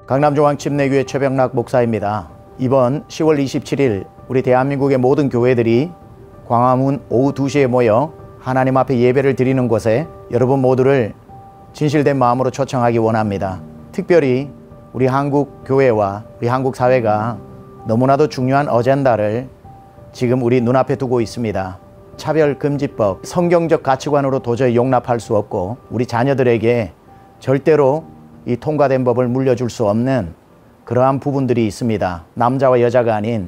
강남중앙침례교회 최병락 목사입니다. 이번 10월 27일 우리 대한민국의 모든 교회들이 광화문 오후 2시에 모여 하나님 앞에 예배를 드리는 곳에 여러분 모두를 진실된 마음으로 초청하기 원합니다. 특별히 우리 한국 교회와 우리 한국 사회가 너무나도 중요한 어젠다를 지금 우리 눈앞에 두고 있습니다. 차별금지법, 성경적 가치관으로 도저히 용납할 수 없고 우리 자녀들에게 절대로 이 통과된 법을 물려줄 수 없는 그러한 부분들이 있습니다. 남자와 여자가 아닌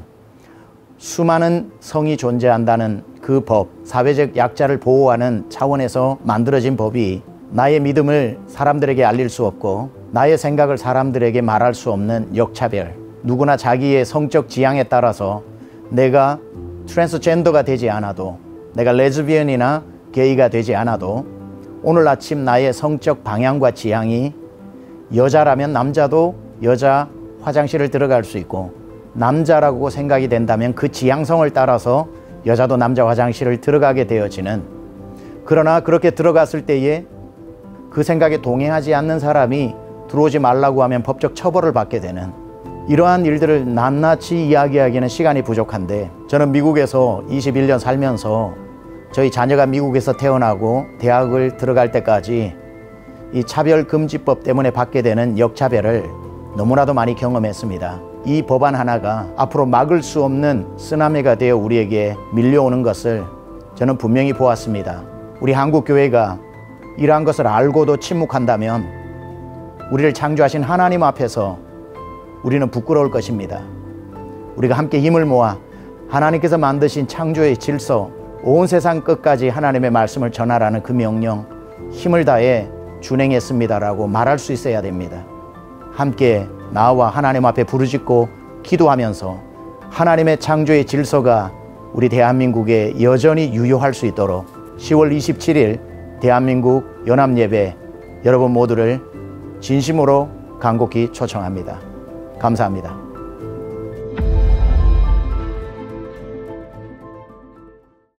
수많은 성이 존재한다는 그 법, 사회적 약자를 보호하는 차원에서 만들어진 법이 나의 믿음을 사람들에게 알릴 수 없고 나의 생각을 사람들에게 말할 수 없는 역차별, 누구나 자기의 성적 지향에 따라서 내가 트랜스젠더가 되지 않아도, 내가 레즈비언이나 게이가 되지 않아도 오늘 아침 나의 성적 방향과 지향이 여자라면 남자도 여자 화장실을 들어갈 수 있고, 남자라고 생각이 된다면 그 지향성을 따라서 여자도 남자 화장실을 들어가게 되어지는, 그러나 그렇게 들어갔을 때에 그 생각에 동행하지 않는 사람이 들어오지 말라고 하면 법적 처벌을 받게 되는, 이러한 일들을 낱낱이 이야기하기는 시간이 부족한데, 저는 미국에서 21년 살면서 저희 자녀가 미국에서 태어나고 대학을 들어갈 때까지 이 차별금지법 때문에 받게 되는 역차별을 너무나도 많이 경험했습니다. 이 법안 하나가 앞으로 막을 수 없는 쓰나미가 되어 우리에게 밀려오는 것을 저는 분명히 보았습니다. 우리 한국교회가 이러한 것을 알고도 침묵한다면 우리를 창조하신 하나님 앞에서 우리는 부끄러울 것입니다. 우리가 함께 힘을 모아 하나님께서 만드신 창조의 질서, 온 세상 끝까지 하나님의 말씀을 전하라는 그 명령, 힘을 다해 준행했습니다라고 말할 수 있어야 됩니다. 함께 나와 하나님 앞에 부르짖고 기도하면서 하나님의 창조의 질서가 우리 대한민국에 여전히 유효할 수 있도록 10월 27일 대한민국 연합예배 여러분 모두를 진심으로 간곡히 초청합니다. 감사합니다.